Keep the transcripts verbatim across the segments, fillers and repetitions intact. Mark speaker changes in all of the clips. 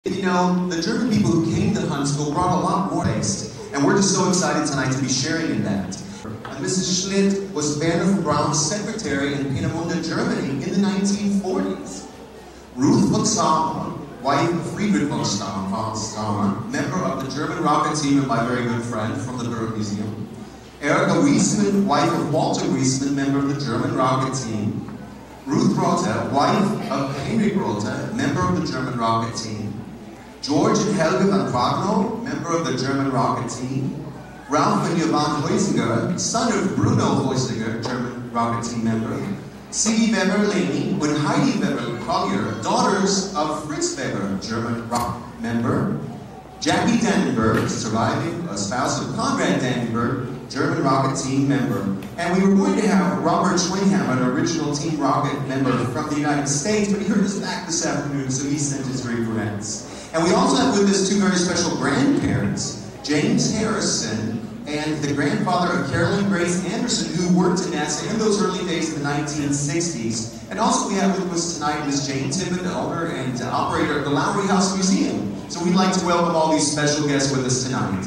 Speaker 1: You know, the German people who came to Huntsville brought a lot more taste, and we're just so excited tonight to be sharing in that. And Missus Schlitt was Werner von Braun's secretary in Peenemünde, Germany in the nineteen forties. Ruth von Staumer, wife of Friedrich von Staumer, member of the German rocket team and my very good friend from the Bird Museum. Erika Wiesmann, wife of Walter Wiesmann, member of the German rocket team. Ruth Rothe, wife of Heinrich Rothe, member of the German rocket team. George and Helge van Quagno, member of the German rocket team. Ralph and Jovan Heusinger, son of Bruno Heusinger, German rocket team member. Sigi Weber-Leni and Heidi Weber-Collier, daughters of Fritz Weber, German rock member. Jackie Dannenberg, surviving a spouse of Conrad Dannenberg, German rocket team member. And we were going to have Robert Schwingham, an original Team Rocket member from the United States, but he heard us back this afternoon, so he sent his regrets. And we also have with us two very special grandparents, James Harrison and the grandfather of Carolyn Grace Anderson, who worked at NASA in those early days of the nineteen sixties. And also we have with us tonight Miz Jane Tippett, owner and operator of the Lowry House Museum. So we'd like to welcome all these special guests with us tonight.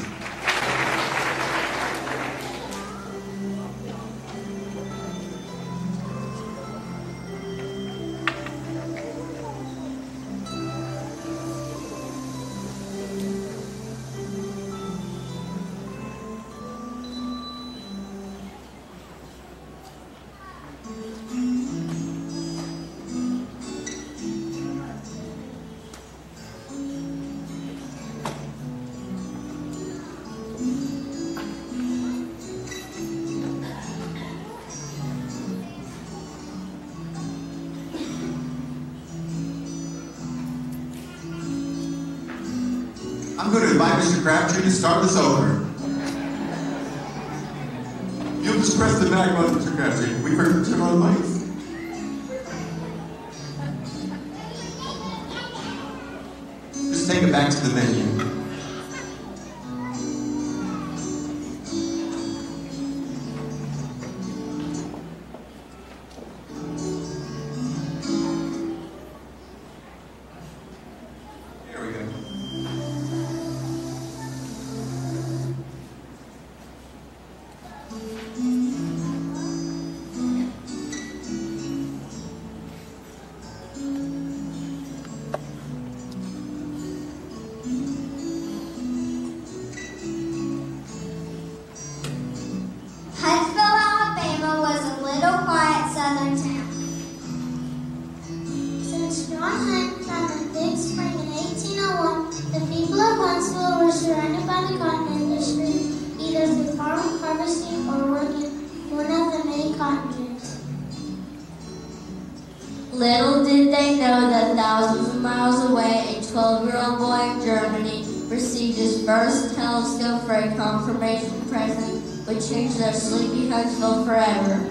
Speaker 1: I'm going to invite Mister Crabtree to start this over. You'll just press the back button, Mister Crabtree. We forgot to turn on the lights. Just take it back to the menu.
Speaker 2: Surrounded by the cotton industry, either through farming, harvesting, or working one of the many cotton gins.
Speaker 3: Little did they know that thousands of miles away, a twelve-year-old boy in Germany received his first telescope for a confirmation present, which changed their sleepy Huntsville forever.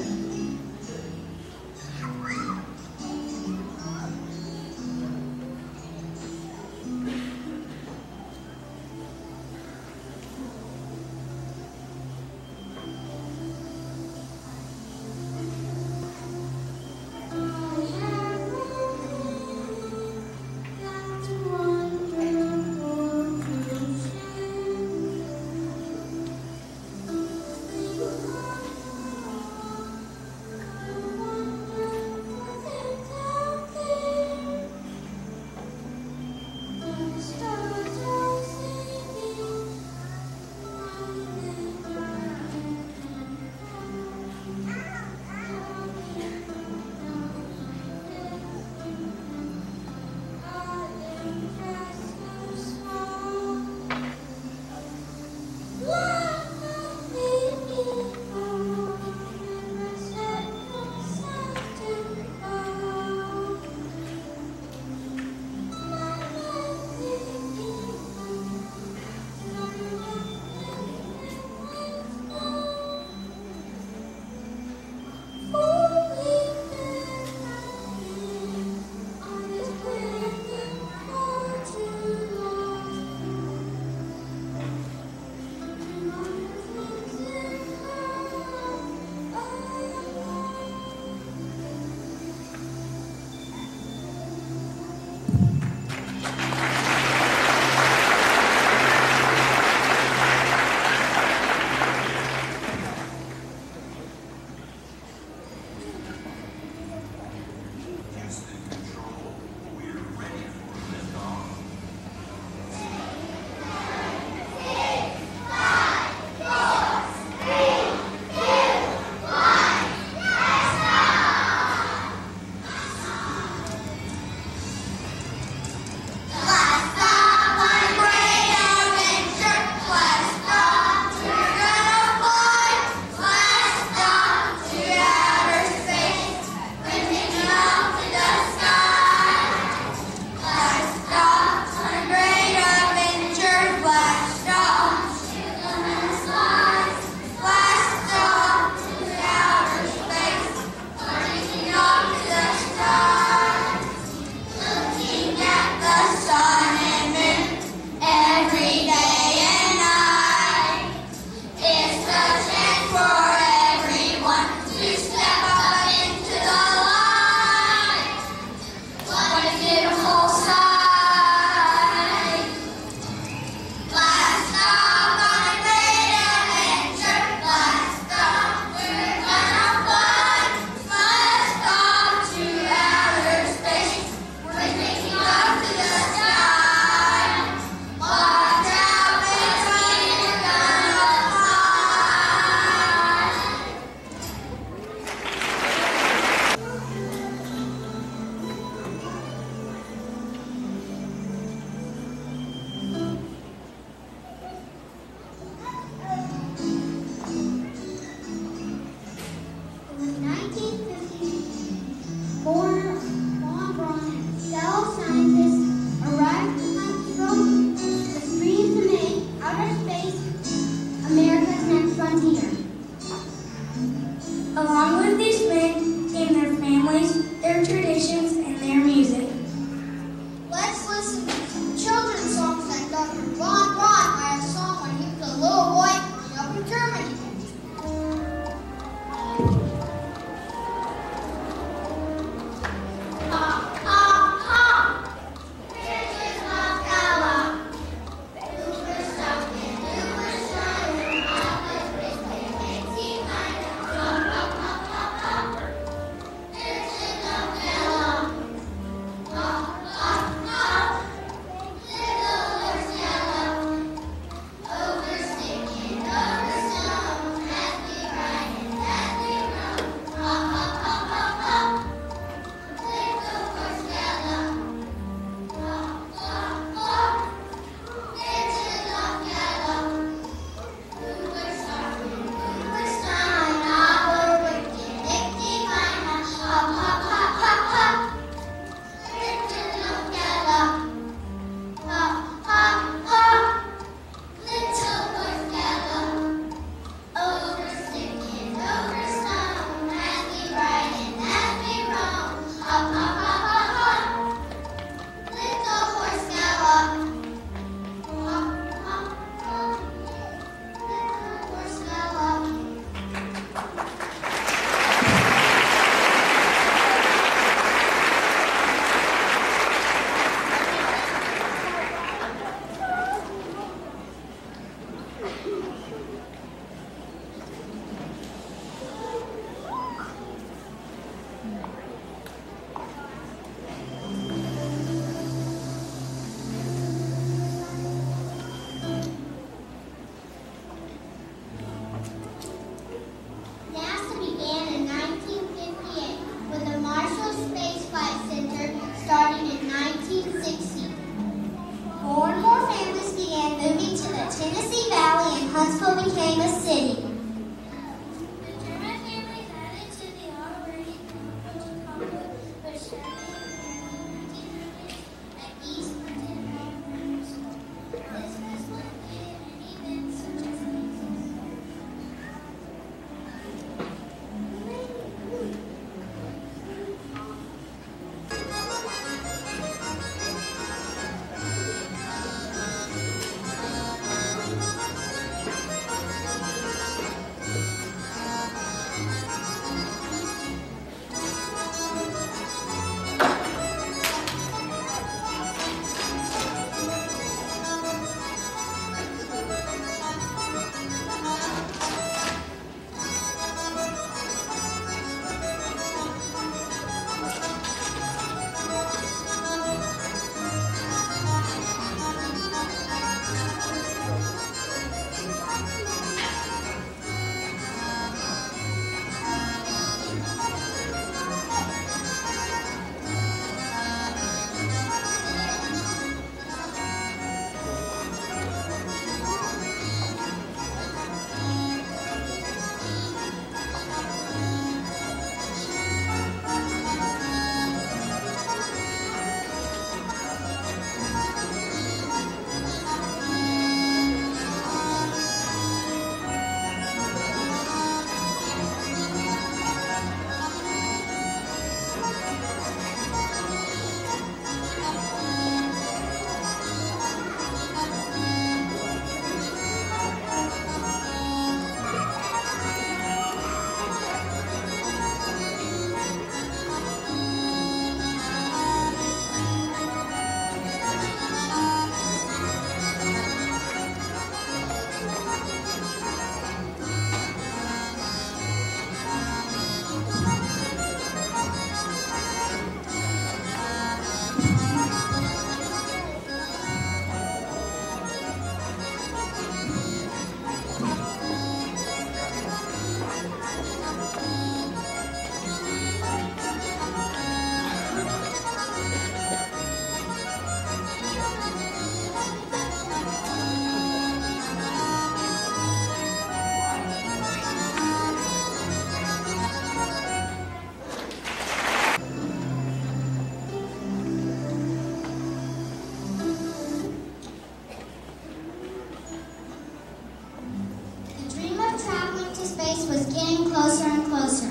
Speaker 4: closer and closer.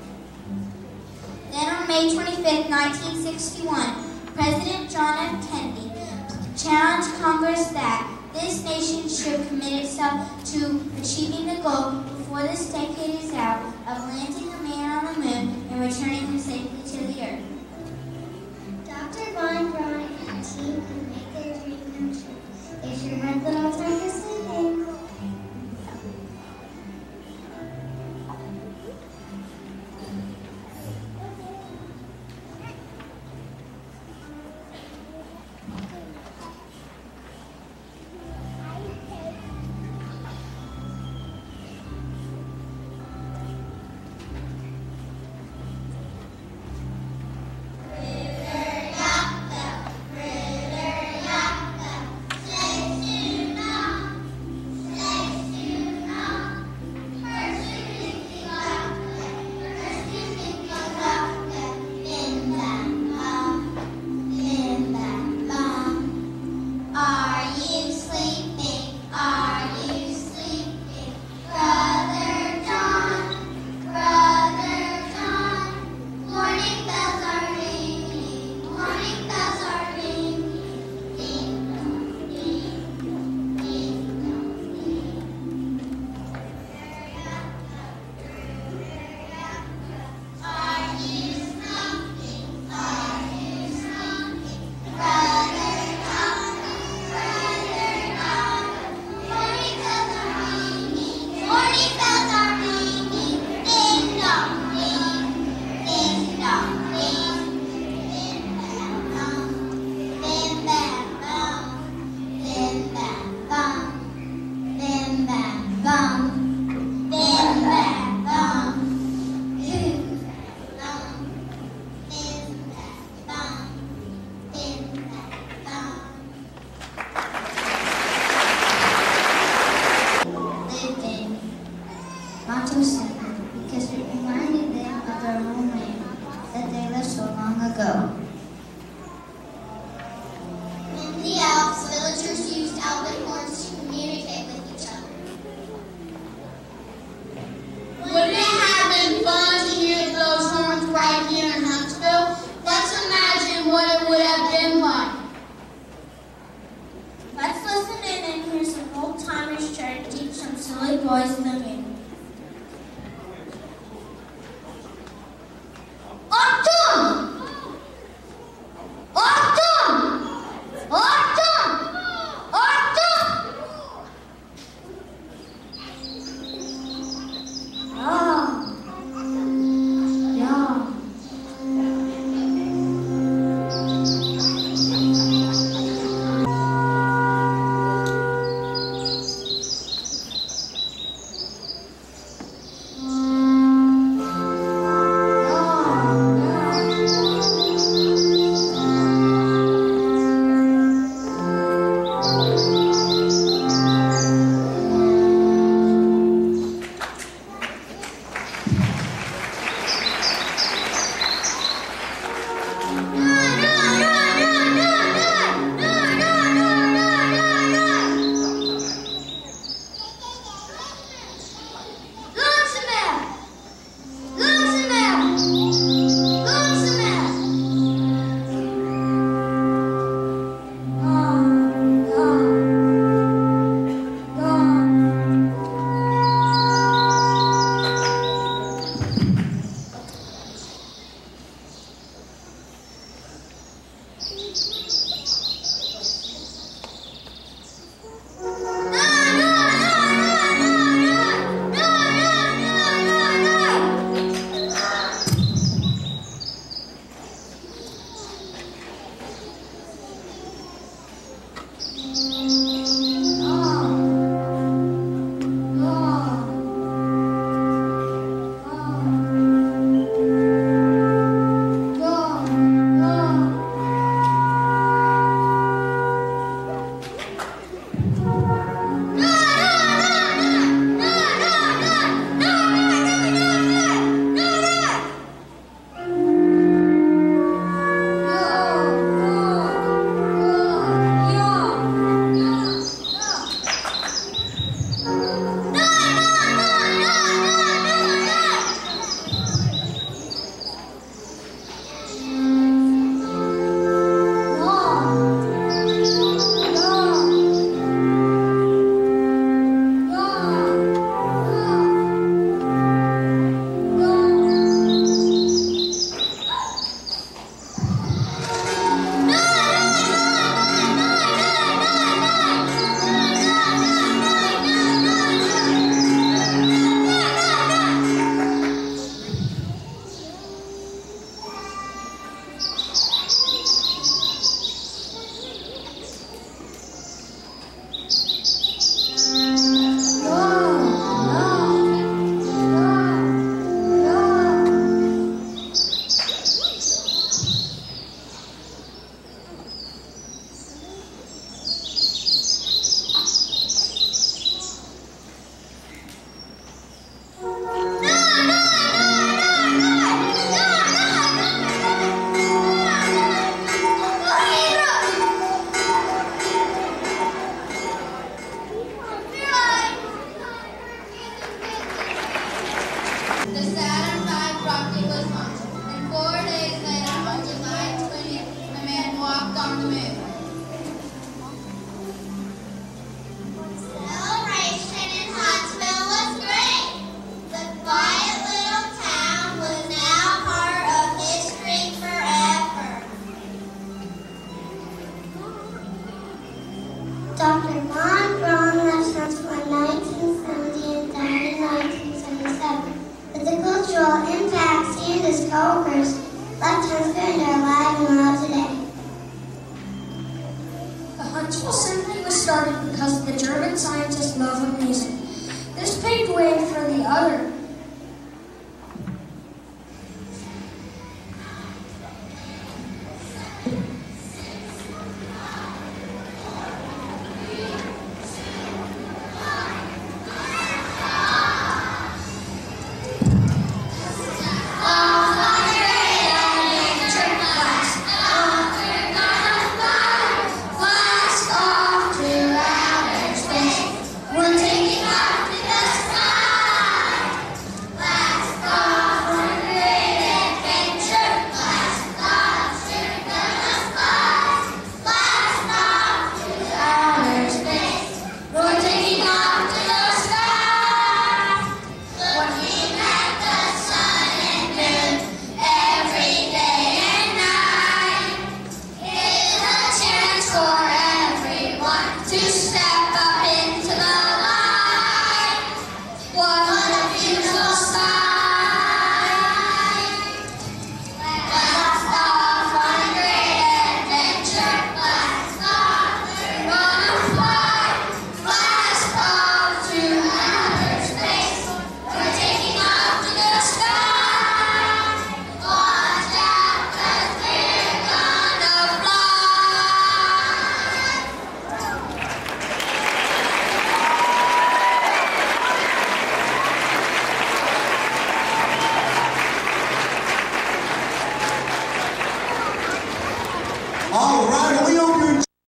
Speaker 4: Then on May twenty-fifth, nineteen sixty-one, President John F. Kennedy challenged Congress that this nation should commit itself to achieving the goal before this decade is out of landing a man on the moon and returning him safely to the Earth.
Speaker 2: Doctor Von Braun and team can make their dream come true. They sure had little time to sleep. Doctor Von Braun left Huntsville in nineteen seventy and died in nineteen seventy-seven. But the cultural impacts he and his co-workers left Huntsville and are alive and well today.
Speaker 5: The Huntsville Symphony was started because of the German scientist's love of music. This paved way for the other to